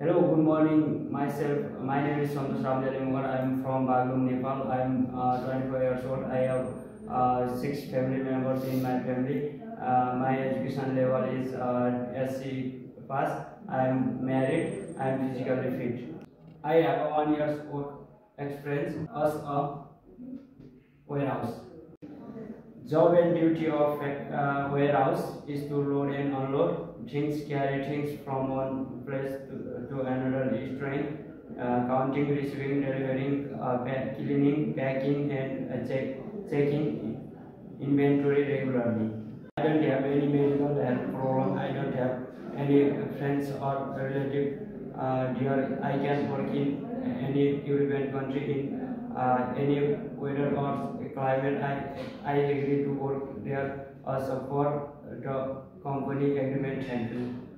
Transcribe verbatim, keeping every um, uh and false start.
Hello, good morning. Myself, my name is Santosh Ramjali. I am from Baglum, Nepal. I am uh, twenty-four years old. I have uh, six family members in my family. Uh, my education level is uh, S C pass. I am married. I am physically fit. I have a one year's work experience as a warehouse. Job and duty of uh, warehouse is to load and unload things, carry things from one place to, to another, storing, uh, counting, receiving, delivering, uh, pack, cleaning, packing, and uh, check, checking inventory regularly. I don't have any medical health problem. I don't have any friends or relative uh, here. I can work in any European country in uh, any weather or climate. I, I agree to work there as a for the company agreement. Thank you.